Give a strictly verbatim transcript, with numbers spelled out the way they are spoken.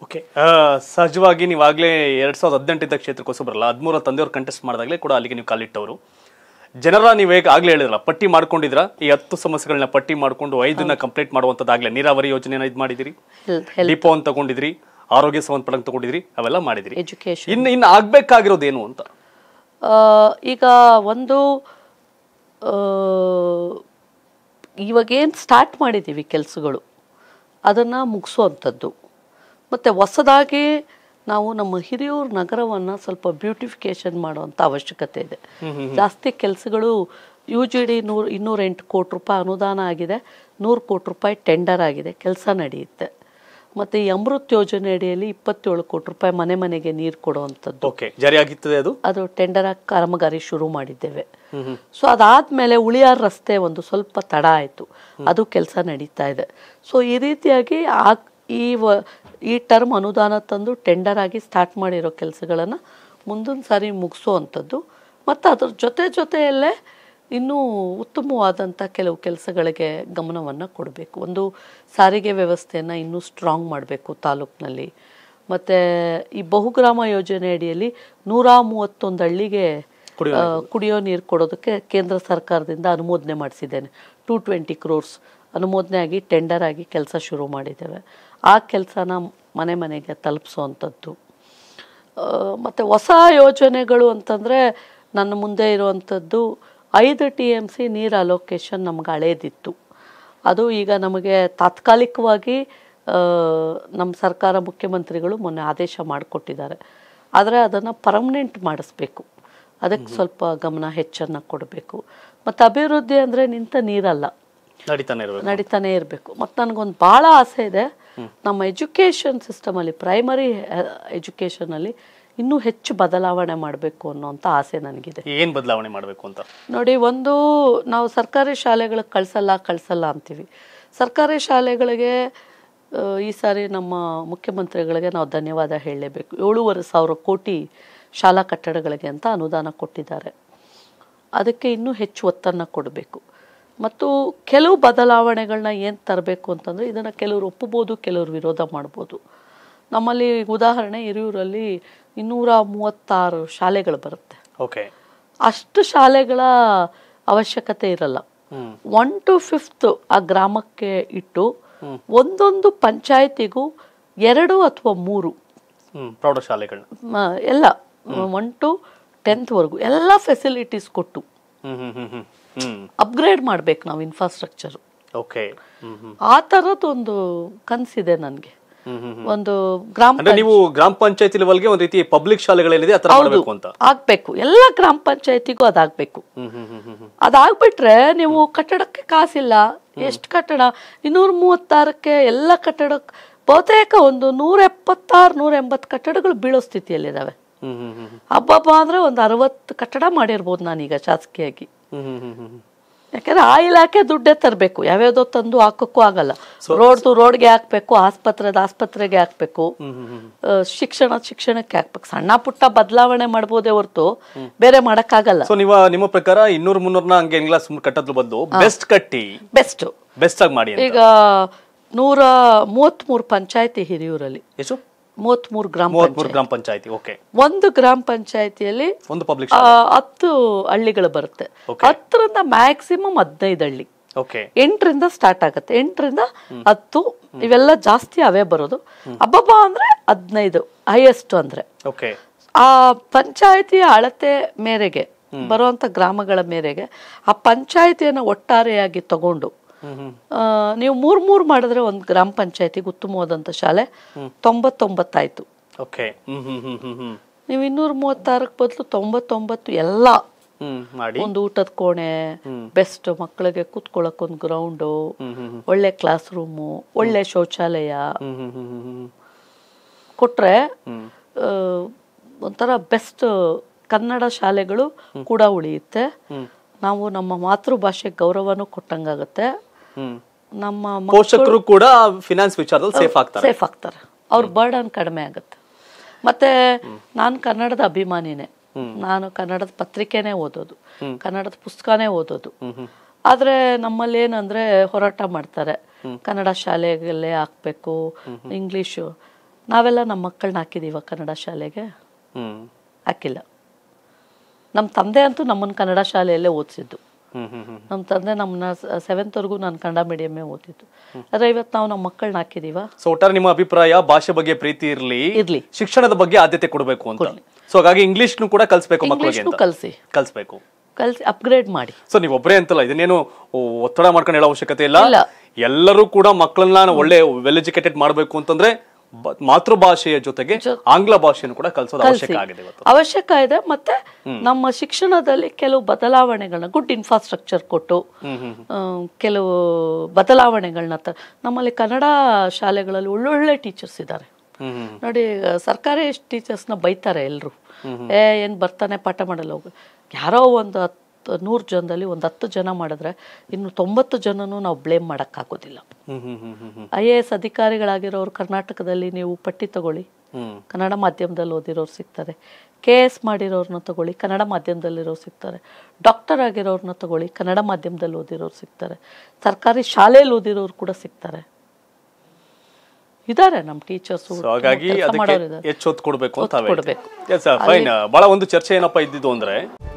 Okay, ಸಹಜವಾಗಿ ನೀವಾಗಲೇ ಎರಡ್ ಸಾವಿರದ ಹದಿನೆಂಟರಿಂದ ಕ್ಷೇತ್ರಕ್ಕೋಸ್ಕರ ಬರಲ್ಲ, ಹದಿಮೂರ ತಂದೆಯವರು ಕಂಟೆಸ್ಟ್ ಮಾಡಿದಾಗಲೇ ಕೂಡ ಅಲ್ಲಿಗೆ ನೀವು ಕಾಲಿಟ್ಟವರು. ಜನರ ನೀವು ಹೇಗೆ ಆಗ್ಲೇ ಹೇಳಿದ್ರಲ್ಲ, ಪಟ್ಟಿ ಮಾಡ್ಕೊಂಡಿದ್ರ ಈ ಹತ್ತು ಸಮಸ್ಯೆಗಳನ್ನ ಪಟ್ಟಿ ಮಾಡ್ಕೊಂಡು ಐದನ್ನ ಕಂಪ್ಲೀಟ್ ಮಾಡುವಂತದ್ದಾಗ್ಲೇ ನೀರಾವರಿ ಯೋಜನೆನ ಇದು ಮಾಡಿದಿರಿ, ಡಿಪೋ ಅಂತ ತಗೊಂಡಿದ್ರಿ, ಆರೋಗ್ಯ ಸಂಬಂಧಪಟ್ಟಂಗೆ ತಗೊಂಡಿದ್ರಿ, ಅವೆಲ್ಲ ಮಾಡಿದಿರಿ. ಎಜುಕೇಶನ್ ಇನ್ನು ಇನ್ನು ಆಗ್ಬೇಕಾಗಿರೋದೇನು ಅಂತ ಈಗ ಒಂದು ಇವಾಗೇನು ಸ್ಟಾರ್ಟ್ ಮಾಡಿದ್ದೀವಿ ಕೆಲಸಗಳು ಅದನ್ನು ಮುಗಿಸುವಂಥದ್ದು. ಮತ್ತು ಹೊಸದಾಗಿ ನಾವು ನಮ್ಮ ಹಿರಿಯೂರು ನಗರವನ್ನು ಸ್ವಲ್ಪ ಬ್ಯೂಟಿಫಿಕೇಶನ್ ಮಾಡುವಂಥ ಅವಶ್ಯಕತೆ ಇದೆ. ಜಾಸ್ತಿ ಕೆಲಸಗಳು ಯು ಜಿ ಡಿ ನೂರು ಇನ್ನೂರ ಎಂಟು ಕೋಟಿ ರೂಪಾಯಿ ಅನುದಾನ ಆಗಿದೆ, ನೂರು ಕೋಟಿ ರೂಪಾಯಿ ಟೆಂಡರ್ ಆಗಿದೆ, ಕೆಲಸ ನಡೆಯುತ್ತೆ. ಮತ್ತು ಈ ಅಮೃತ್ ಯೋಜನೆ ಅಡಿಯಲ್ಲಿ ಇಪ್ಪತ್ತೇಳು ಕೋಟಿ ರೂಪಾಯಿ ಮನೆ ಮನೆಗೆ ನೀರು ಕೊಡುವಂಥದ್ದು ಜಾರಿಯಾಗಿತ್ತದೆ. ಅದು ಅದು ಟೆಂಡರ್ ಆಗಿ ಕಾಮಗಾರಿ ಶುರು ಮಾಡಿದ್ದೇವೆ. ಸೊ ಅದಾದಮೇಲೆ ಉಳಿಯಾರ್ ರಸ್ತೆ ಒಂದು ಸ್ವಲ್ಪ ತಡ ಆಯಿತು, ಅದು ಕೆಲಸ ನಡೀತಾ ಇದೆ. ಸೊ ಈ ರೀತಿಯಾಗಿ ಆ ಈ ವ ಈ ಟರ್ಮ್ ಅನುದಾನ ತಂದು ಟೆಂಡರ್ ಆಗಿ ಸ್ಟಾರ್ಟ್ ಮಾಡಿರೋ ಕೆಲಸಗಳನ್ನು ಮುಂದಿನ ಸಾರಿ ಮುಗಿಸೋವಂಥದ್ದು. ಮತ್ತು ಅದ್ರ ಜೊತೆ ಜೊತೆಯಲ್ಲೇ ಇನ್ನೂ ಉತ್ತಮವಾದಂಥ ಕೆಲವು ಕೆಲಸಗಳಿಗೆ ಗಮನವನ್ನು ಕೊಡಬೇಕು. ಒಂದು ಸಾರಿಗೆ ವ್ಯವಸ್ಥೆಯನ್ನು ಇನ್ನೂ ಸ್ಟ್ರಾಂಗ್ ಮಾಡಬೇಕು ತಾಲೂಕಿನಲ್ಲಿ. ಮತ್ತು ಈ ಬಹುಗ್ರಾಮ ಯೋಜನೆ ಅಡಿಯಲ್ಲಿ ನೂರ ಮೂವತ್ತೊಂದು ಹಳ್ಳಿಗೆ ಕುಡಿಯೋ ನೀರು ಕೊಡೋದಕ್ಕೆ ಕೇಂದ್ರ ಸರ್ಕಾರದಿಂದ ಅನುಮೋದನೆ ಮಾಡಿಸಿದ್ದೇನೆ. ಟೂ ಟ್ವೆಂಟಿ ಕ್ರೋರ್ಸ್ ಅನುಮೋದನೆ ಆಗಿ ಟೆಂಡರ್ ಆಗಿ ಕೆಲಸ ಶುರು ಮಾಡಿದ್ದೇವೆ. ಆ ಕೆಲಸನ ಮನೆ ಮನೆಗೆ ತಲುಪಿಸೋವಂಥದ್ದು. ಮತ್ತು ಹೊಸ ಯೋಜನೆಗಳು ಅಂತಂದರೆ ನನ್ನ ಮುಂದೆ ಇರುವಂಥದ್ದು ಐದು ಟಿ ಎಮ್ ಸಿ ನೀರು ಅಲೋಕೇಶನ್ ನಮ್ಗೆ ಹಳೇದಿತ್ತು. ಅದು ಈಗ ನಮಗೆ ತಾತ್ಕಾಲಿಕವಾಗಿ ನಮ್ಮ ಸರ್ಕಾರ ಮುಖ್ಯಮಂತ್ರಿಗಳು ಮೊನ್ನೆ ಆದೇಶ ಮಾಡಿಕೊಟ್ಟಿದ್ದಾರೆ. ಆದರೆ ಅದನ್ನು ಪರ್ಮನೆಂಟ್ ಮಾಡಿಸ್ಬೇಕು, ಅದಕ್ಕೆ ಸ್ವಲ್ಪ ಗಮನ ಹೆಚ್ಚನ್ನು ಕೊಡಬೇಕು. ಮತ್ತು ಅಭಿವೃದ್ಧಿ ಅಂದರೆ ನಿಂತ ನೀರಲ್ಲ, ನಡೀತಾನೆ ಇರಬೇಕು ನಡೀತಾನೆ ಇರಬೇಕು. ಮತ್ತು ನನಗೊಂದು ಭಾಳ ಆಸೆ ಇದೆ, ನಮ್ಮ ಎಜುಕೇಷನ್ ಸಿಸ್ಟಮಲ್ಲಿ ಪ್ರೈಮರಿ ಎಜುಕೇಷನಲ್ಲಿ ಇನ್ನೂ ಹೆಚ್ಚು ಬದಲಾವಣೆ ಮಾಡಬೇಕು ಅನ್ನೋಂಥ ಆಸೆ ನನಗಿದೆ. ಏನು ಬದಲಾವಣೆ ಮಾಡಬೇಕು ಅಂತ ನೋಡಿ, ಒಂದು ನಾವು ಸರ್ಕಾರಿ ಶಾಲೆಗಳಿಗೆ ಕಳಿಸಲ್ಲ ಕಳಿಸಲ್ಲ ಅಂತೀವಿ. ಸರ್ಕಾರಿ ಶಾಲೆಗಳಿಗೆ ಈ ಸಾರಿ ನಮ್ಮ ಮುಖ್ಯಮಂತ್ರಿಗಳಿಗೆ ನಾವು ಧನ್ಯವಾದ ಹೇಳಲೇಬೇಕು. ಏಳೂವರೆ ಸಾವಿರ ಕೋಟಿ ಶಾಲಾ ಕಟ್ಟಡಗಳಿಗೆ ಅಂತ ಅನುದಾನ ಕೊಟ್ಟಿದ್ದಾರೆ. ಅದಕ್ಕೆ ಇನ್ನೂ ಹೆಚ್ಚು ಒತ್ತನ್ನು ಕೊಡಬೇಕು. ಮತ್ತು ಕೆಲವು ಬದಲಾವಣೆಗಳನ್ನ ಏನು ತರಬೇಕು ಅಂತಂದರೆ, ಇದನ್ನು ಕೆಲವರು ಒಪ್ಪಬೋದು, ಕೆಲವರು ವಿರೋಧ ಮಾಡ್ಬೋದು. ನಮ್ಮಲ್ಲಿ ಉದಾಹರಣೆ ಹಿರಿಯೂರಲ್ಲಿ ಇನ್ನೂರ ಮೂವತ್ತಾರು ಶಾಲೆಗಳು ಬರುತ್ತೆ. ಓಕೆ, ಅಷ್ಟು ಶಾಲೆಗಳ ಅವಶ್ಯಕತೆ ಇರಲ್ಲ. ಒನ್ ಟು ಫಿಫ್ತ್ ಆ ಗ್ರಾಮಕ್ಕೆ ಇಟ್ಟು ಒಂದೊಂದು ಪಂಚಾಯತಿಗೂ ಎರಡು ಅಥವಾ ಮೂರು ಪ್ರೌಢಶಾಲೆಗಳನ್ನ ಎಲ್ಲ ಒನ್ ಟು ಟೆಂತ್ವರೆಗೂ ಎಲ್ಲ ಫೆಸಿಲಿಟೀಸ್ ಕೊಟ್ಟು ಅಪ್ಗ್ರೇಡ್ ಮಾಡ್ಬೇಕು ನಾವು ಇನ್ಫ್ರಾಸ್ಟ್ರಕ್ಚರ್. ಓಕೆ, ಆ ಥರದ್ದೊಂದು ಕನಸಿದೆ ನನಗೆ. ಒಂದು ಗ್ರಾಮ ನೀವು ಗ್ರಾಮ ಪಂಚಾಯತಿ ಲೆವೆಲ್ಗೆ ಒಂದು ರೀತಿ ಪಬ್ಲಿಕ್ ಶಾಲೆಗಳೇನಿದೆ ಆ ಥರ ಮಾಡಬೇಕು ಅಂತ ಆಗ್ಬೇಕು. ಎಲ್ಲ ಗ್ರಾಮ ಪಂಚಾಯತಿಗೂ ಅದಾಗಬೇಕು. ಅದಾಗ್ಬಿಟ್ರೆ ನೀವು ಕಟ್ಟಡಕ್ಕೆ ಕಾಸಿಲ್ಲ, ಎಷ್ಟು ಕಟ್ಟಡ ಇನ್ನೂರ ಮೂವತ್ತಾರಕ್ಕೆ ಎಲ್ಲ ಕಟ್ಟಡ ಬಹುತೇಕ ಒಂದು ನೂರ ಎಪ್ಪತ್ತಾರು ನೂರ ಎಂಬತ್ತು ಕಟ್ಟಡಗಳು ಬೀಳೋ ಸ್ಥಿತಿಯಲ್ಲಿದ್ದಾವೆ. ಹಬ್ಬಬ್ಬ ಅಂದ್ರೆ ಒಂದು ಅರವತ್ತು ಕಟ್ಟಡ ಮಾಡಿರ್ಬೋದು ನಾನೀಗ ಶಾಸಕಿಯಾಗಿ. ಯಾಕಂದ್ರೆ ಆ ಇಲಾಖೆ ದುಡ್ಡೇ ತರಬೇಕು, ಯಾವ್ಯಾವ್ದೋ ತಂದು ಹಾಕಕ್ಕೂ ಆಗಲ್ಲ. ರೋಡ್ದು ರೋಡ್ಗೆ ಹಾಕ್ಬೇಕು, ಆಸ್ಪತ್ರೆದ ಆಸ್ಪತ್ರೆಗೆ ಹಾಕ್ಬೇಕು, ಶಿಕ್ಷಣ ಶಿಕ್ಷಣಕ್ಕೆ ಹಾಕ್ಬೇಕು. ಸಣ್ಣ ಪುಟ್ಟ ಬದಲಾವಣೆ ಮಾಡ್ಬೋದೇ ಹೊರತು ಬೇರೆ ಮಾಡಕ್ಕಾಗಲ್ಲ. ಸೊ ನೀವು ನಿಮ್ಮ ಪ್ರಕಾರ ಇನ್ನೂರು ಮುನ್ನೂರ್ನ ಹಂಗೆ ಸುಮ್ಮನೆ ಕಟ್ಟೋದ್ರ ಬದಲು ಬೆಸ್ಟ್ ಕಟ್ಟಿ ಬೆಸ್ಟ್ ಬೆಸ್ಟ್ ಆಗಿ ಮಾಡಿ. ಈಗ ನೂರ ಮೂವತ್ತ್ ಮೂರು ಪಂಚಾಯತಿ ಹಿರಿಯೂರಲ್ಲಿ, ಎಷ್ಟು ಮೂವತ್ಮೂರು ಗ್ರಾಮ ಗ್ರಾಮ ಪಂಚಾಯತಿ. ಓಕೆ, ಒಂದು ಗ್ರಾಮ ಪಂಚಾಯತಿಯಲ್ಲಿ ಒಂದು ಪಬ್ಲಿಕ್ ಹತ್ತು ಹಳ್ಳಿಗಳು ಬರುತ್ತೆ. ಹತ್ತರಿಂದ ಮ್ಯಾಕ್ಸಿಮಮ್ ಹದಿನೈದು ಹಳ್ಳಿ. ಓಕೆ, ಎಂಟರಿಂದ ಸ್ಟಾರ್ಟ್ ಆಗುತ್ತೆ, ಎಂಟರಿಂದ ಹತ್ತು ಇವೆಲ್ಲ ಜಾಸ್ತಿ ಅವೇ ಬರೋದು. ಹಬ್ಬಬ್ಬ ಅಂದ್ರೆ ಹದಿನೈದು ಹೈಯೆಸ್ಟ್ ಅಂದ್ರೆ. ಓಕೆ, ಆ ಪಂಚಾಯತಿಯ ಅಳತೆ ಮೇರೆಗೆ ಬರುವಂತ ಗ್ರಾಮಗಳ ಮೇರೆಗೆ ಆ ಪಂಚಾಯತಿಯನ್ನು ಒಟ್ಟಾರೆಯಾಗಿ ತಗೊಂಡು ನೀವು ಮೂರ್ ಮೂರ್ ಮಾಡಿದ್ರೆ ಒಂದು ಗ್ರಾಮ ಪಂಚಾಯತಿಗೆ ಉತ್ತಮವಾದಂತ ಶಾಲೆ ತೊಂಬತ್ತೊಂಬತ್ತಾಯ್ತು. ನೀವು ಇನ್ನೂರ ಮೂವತ್ತಾರಕ್ಕೆ ಬದಲು ತೊಂಬತ್ತೊಂಬತ್ತು ಎಲ್ಲ ಒಂದು ಊಟದ ಕೋಣೆ, ಬೆಸ್ಟ್ ಮಕ್ಕಳಿಗೆ ಕೂತ್ಕೊಳ್ಳಕ್ ಒಂದು ಗ್ರೌಂಡು, ಒಳ್ಳೆ ಕ್ಲಾಸ್ ರೂಮು, ಒಳ್ಳೆ ಶೌಚಾಲಯ ಕೊಟ್ರೆ ಒಂಥರ ಬೆಸ್ಟ್ ಕನ್ನಡ ಶಾಲೆಗಳು ಕೂಡ ಉಳಿಯುತ್ತೆ. ನಾವು ನಮ್ಮ ಮಾತೃಭಾಷೆ ಗೌರವನೂ ಕೊಟ್ಟಂಗಾಗತ್ತೆ. ನಮ್ಮ ಪೋಷಕರು ಕೂಡ ಫಿನಾನ್ಸ್ ವಿಚಾರದಲ್ಲಿ ಸೇಫ್ ಆಗ್ತಾರೆ ಸೇಫ್ ಆಗ್ತಾರೆ ಅವ್ರ ಬರ್ಡನ್ ಕಡಿಮೆ ಆಗುತ್ತೆ. ಮತ್ತೆ ನಾನು ಕನ್ನಡದ ಅಭಿಮಾನಿನೇ, ನಾನು ಕನ್ನಡದ ಪತ್ರಿಕೆನೇ ಓದೋದು, ಕನ್ನಡದ ಪುಸ್ತಕನೇ ಓದೋದು. ಆದ್ರೆ ನಮ್ಮಲ್ಲಿ ಏನಂದ್ರೆ ಹೋರಾಟ ಮಾಡ್ತಾರೆ, ಕನ್ನಡ ಶಾಲೆಗಳಲ್ಲೇ ಹಾಕ್ಬೇಕು, ಇಂಗ್ಲಿಷು. ನಾವೆಲ್ಲ ನಮ್ಮ ಮಕ್ಕಳನ್ನ ಹಾಕಿದೀವ ಕನ್ನಡ ಶಾಲೆಗೆ? ಹ್ಮ್ ಹಾಕಿಲ್ಲ. ನಮ್ಮ ತಂದೆ ಅಂತೂ ನಮ್ಮನ್ನು ಕನ್ನಡ ಶಾಲೆಯಲ್ಲೇ ಓದಿಸಿದ್ದು. ಹ್ಮ್ ಹ್ಮ್ ಹ್ಮ್ ನಮ್ಮ ತಂದೆ ನಮ್ಮನ್ನ ಸೆವೆಂತ್ವರೆಗೂ ನಾನು ಕನ್ನಡ ಮೀಡಿಯಮ್ಮೇ ಓದಿದ್ದು. ಆದರೆ ಇವತ್ತು ನಾವು ನಮ್ಮ ಮಕ್ಕಳನ್ನ ಹಾಕಿದೀವ? ಸೊ ಒಟ್ಟಾರೆ ನಿಮ್ಮ ಅಭಿಪ್ರಾಯ ಭಾಷೆ ಬಗ್ಗೆ ಪ್ರೀತಿ ಇರ್ಲಿ, ಇರ್ಲಿ, ಶಿಕ್ಷಣದ ಬಗ್ಗೆ ಆದ್ಯತೆ ಕೊಡಬೇಕು ಅಂತ. ಸೊ ಹಾಗಾಗಿ ಇಂಗ್ಲಿಷ್ನು ಕೂಡ ಕಲಿಸ್ಬೇಕು ಮಕ್ಕಳಿಗೆ ಅಂತ. ಕಲಿಸಿ ಕಲಿಸ್ಬೇಕು, ಕಲಿಸಿ ಅಪ್ಗ್ರೇಡ್ ಮಾಡಿ. ಸೊ ನೀವು ಒಬ್ಬರೇ ಅಂತಲ್ಲ, ಇದನ್ನೇನು ಒತ್ತಡ ಮಾಡ್ಕೊಂಡು ಹೇಳೋ ಅವಶ್ಯಕತೆ ಇಲ್ಲ. ಇಲ್ಲ. ಎಲ್ಲರೂ ಕೂಡ ಮಕ್ಕಳನ್ನ ಒಳ್ಳೆ ವೆಲ್ ಎಜುಕೇಟೆಡ್ ಮಾಡಬೇಕು ಅಂತಂದ್ರೆ ಬ- ಮಾತೃಭಾಷೆಯ ಜೊತೆಗೆ ಆಂಗ್ಲ ಭಾಷೆಯನ್ನು ಕೂಡ ಕಲಿಸೋದು ಅವಶ್ಯಕ ಆಗಿದೆ ಇವತ್ತು. ಅವಶ್ಯಕ ಇದೆ. ಮತ್ತೆ ನಮ್ಮ ಶಿಕ್ಷಣದಲ್ಲಿ ಕೆಲವು ಬದಲಾವಣೆಗಳನ್ನ, ಗುಡ್ ಇನ್ಫ್ರಾಸ್ಟ್ರಕ್ಚರ್ ಕೊಟ್ಟು ಆ, ಕೆಲವು ಬದಲಾವಣೆಗಳನ್ನ ತ ನಮ್ಮಲ್ಲಿ ಕನ್ನಡ ಶಾಲೆಗಳಲ್ಲಿ ಒಳ್ಳೊಳ್ಳೆ ಟೀಚರ್ಸ್ ಇದ್ದಾರೆ ನೋಡಿ. ಸರ್ಕಾರಿ ಟೀಚರ್ಸ್ನ ಬೈತಾರೆ ಎಲ್ಲರೂ, ಏ ಏನು ಬರ್ತಾನೆ ಪಾಠ ಮಾಡಲ್ಲ ಹೋಗು. ಯಾರೋ ಒಂದು ಹತ್ತು ನೂರು ಜನದಲ್ಲಿ ಒಂದು ಹತ್ತು ಜನ ಮಾಡಿದ್ರೆ ಇನ್ನು ತೊಂಬತ್ತು ಜನನೂ ನಾವು ಬ್ಲೇಮ್ ಮಾಡೋಕ್ಕಾಗೋದಿಲ್ಲ. ಐ ಎ ಎಸ್ ಅಧಿಕಾರಿಗಳಾಗಿರೋರು ಕರ್ನಾಟಕದಲ್ಲಿ ನೀವು ಪಟ್ಟಿ ತಗೊಳ್ಳಿ, ಕನ್ನಡ ಮಾಧ್ಯಮದಲ್ಲಿ ಓದಿರೋರು ಸಿಗ್ತಾರೆ. ಕೆ ಎಸ್ ಮಾಡಿರೋರನ್ನ ತಗೊಳ್ಳಿ, ಕನ್ನಡ ಮಾಧ್ಯಮದಲ್ಲಿರೋರು ಸಿಗ್ತಾರೆ. ಡಾಕ್ಟರ್ ಆಗಿರೋರನ್ನ ತಗೊಳ್ಳಿ, ಕನ್ನಡ ಮಾಧ್ಯಮದಲ್ಲಿ ಓದಿರೋರು ಸಿಗ್ತಾರೆ. ಸರ್ಕಾರಿ ಶಾಲೆಯಲ್ಲಿ ಓದಿರೋರು ಕೂಡ ಸಿಗ್ತಾರೆ, ಇದಾರೆ ನಮ್ಮ ಟೀಚರ್ಸ್. ಹಾಗಾಗಿ ಅದಕ್ಕೆ ಹೆಚ್ಚು ಒತ್ತು ಕೊಡಬೇಕು ಅಂತ. ಫೈನ್. ಬಹಳ ಒಂದು ಚರ್ಚೆ ಏನಪ್ಪಾ ಇದ್ದಿದ್ದು ಅಂದ್ರೆ